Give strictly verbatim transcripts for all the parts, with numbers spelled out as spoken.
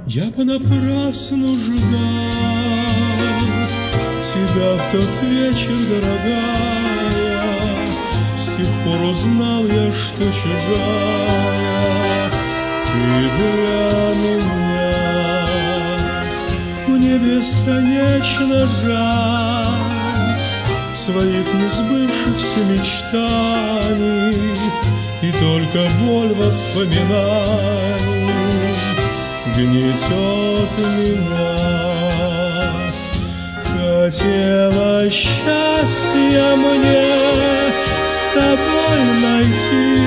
Я понапрасну ждал тебя в тот вечер, дорогая. С тех пор узнал я, что чужая ты для меня. Мне бесконечно жаль своих несбывшихся мечтаний, и только боль воспоминаний гнетет меня. Хотела счастья мне с тобой найти,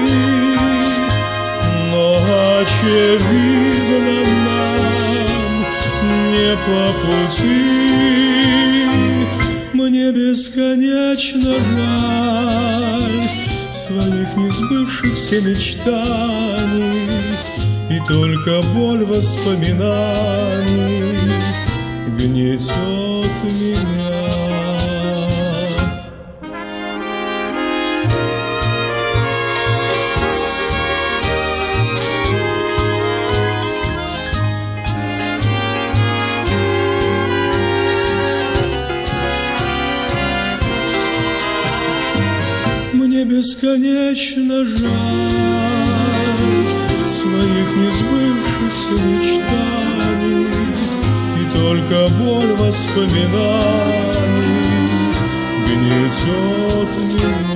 но очевидно нам не по пути. Мне бесконечно жаль своих несбывшихся мечтаний, и только боль воспоминаний гнетет меня. Мне бесконечно жаль своих несбывшихся мечтаний, и только боль воспоминаний гнетет меня.